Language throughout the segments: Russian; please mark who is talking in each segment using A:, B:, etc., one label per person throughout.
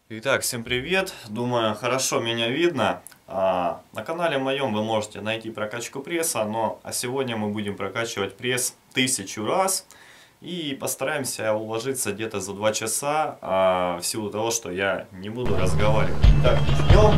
A: Итак, всем привет! Думаю, хорошо меня видно. На канале моем вы можете найти прокачку пресса, а сегодня мы будем прокачивать пресс 1000 раз и постараемся уложиться где-то за 2 часа, в силу того, что я не буду разговаривать. Так, начнем.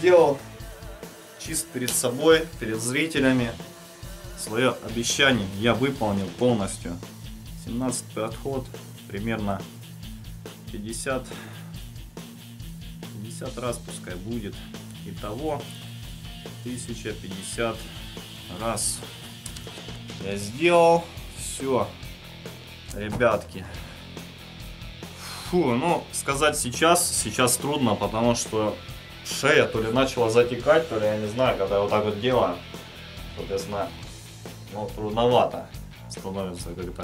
A: сделал чист перед собой, перед зрителями. Свое обещание я выполнил полностью. 17-й отход, примерно 50 раз пускай будет. Итого 1050 раз я сделал. Все, ребятки. Фу, ну сказать сейчас трудно, потому что шея то ли начала затекать, то ли я не знаю, когда я вот так вот делаю, соответственно, ну, трудновато становится как-то.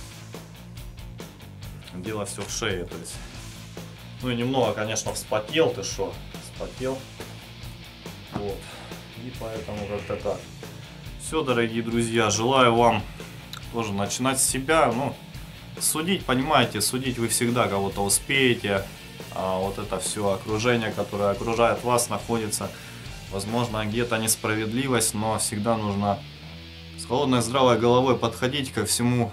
A: Дело все в шее, то есть. Ну и немного, конечно, вспотел, ты шо, вспотел. Вот. И поэтому как-то так. Все, дорогие друзья, желаю вам тоже начинать с себя. Ну, судить, понимаете, судить вы всегда кого-то успеете. А вот это все окружение, которое окружает вас, находится, возможно, где-то несправедливость, но всегда нужно с холодной здравой головой подходить ко всему,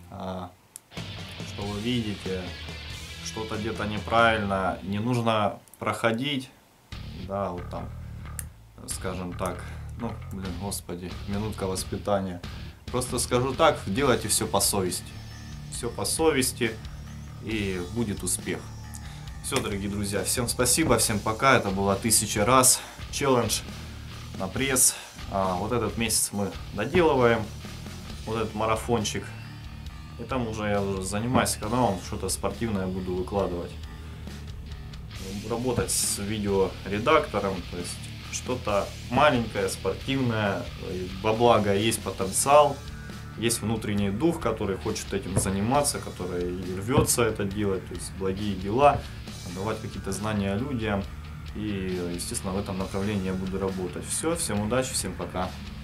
A: что вы видите, что-то где-то неправильно, не нужно проходить, да, вот там, скажем так, ну, блин, господи, минутка воспитания. Просто скажу так, делайте все по совести, и будет успех. Все, дорогие друзья, всем спасибо, всем пока, это было 1000 раз челлендж на пресс. Вот этот месяц мы доделываем, вот этот марафончик. И там уже я уже занимаюсь каналом, что-то спортивное буду выкладывать. Работать с видеоредактором, то есть что-то маленькое, спортивное. Во благо есть потенциал, есть внутренний дух, который хочет этим заниматься, который рвется это делать, то есть благие дела, давать какие-то знания людям. И, естественно, в этом направлении я буду работать. Все, всем удачи, всем пока.